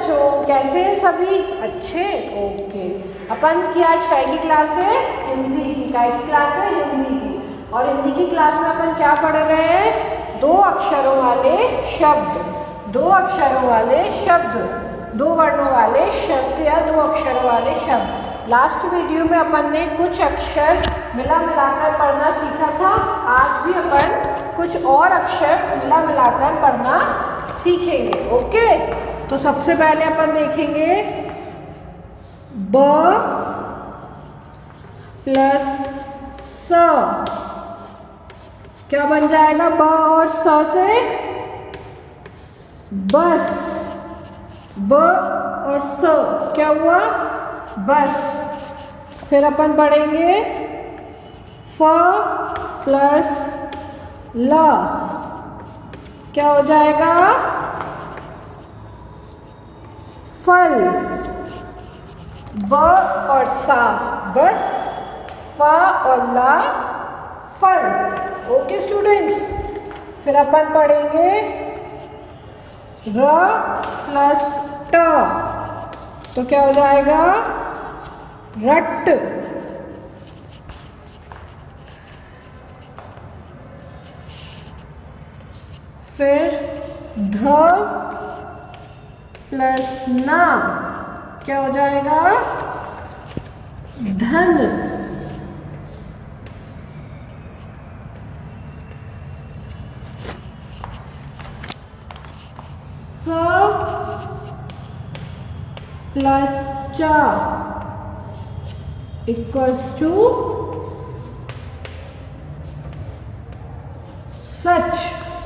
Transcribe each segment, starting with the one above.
बच्चों, कैसे हैं सभी? अच्छे? ओके। अपन की आज काय की क्लास है? हिंदी की। काय की क्लास है? हिंदी की। और हिंदी की क्लास में अपन क्या पढ़ रहे हैं? दो अक्षरों वाले शब्द, दो अक्षरों वाले शब्द, दो वर्णों वाले शब्द या दो अक्षरों वाले शब्द। लास्ट वीडियो में अपन ने कुछ अक्षर मिला मिलाकर पढ़ना सीखा था। आज भी अपन कुछ और अक्षर मिला मिलाकर पढ़ना सीखेंगे। ओके, तो सबसे पहले अपन देखेंगे ब प्लस स। क्या बन जाएगा ब और स से? बस। ब और स क्या हुआ? बस। फिर अपन पढ़ेंगे फ प्लस ल। क्या हो जाएगा? फल। ब और सा बस, फ और ला फल। Okay students. फिर अपन पढ़ेंगे र प्लस ट। तो क्या हो जाएगा? रट। फिर ध प्लस ना क्या हो जाएगा? धन। स प्लस च इक्वल्स टू सच।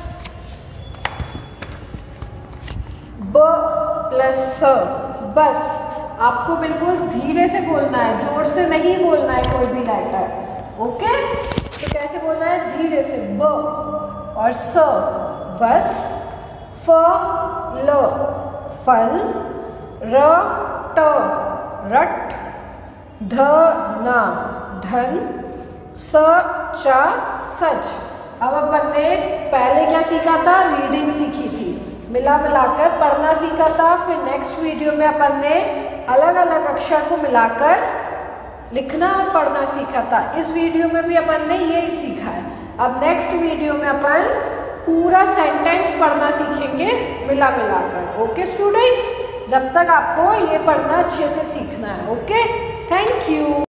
ब प्लस स बस। आपको बिल्कुल धीरे से बोलना है, जोर से नहीं बोलना है कोई भी लेटर। ओके, तो कैसे बोलना है? धीरे से। ब और स बस, फ ल फल, र ट रट, ध ना धन, स च सच। अब अपन ने पहले क्या सीखा था? रीडिंग सीखी थी, मिला मिलाकर पढ़ना सीखा था। फिर नेक्स्ट वीडियो में अपन ने अलग अलग अक्षर को मिलाकर लिखना और पढ़ना सीखा था। इस वीडियो में भी अपन ने यही सीखा है। अब नेक्स्ट वीडियो में अपन पूरा सेंटेंस पढ़ना सीखेंगे मिला मिलाकर। ओके स्टूडेंट्स, जब तक आपको ये पढ़ना अच्छे से सीखना है। Okay, thank you.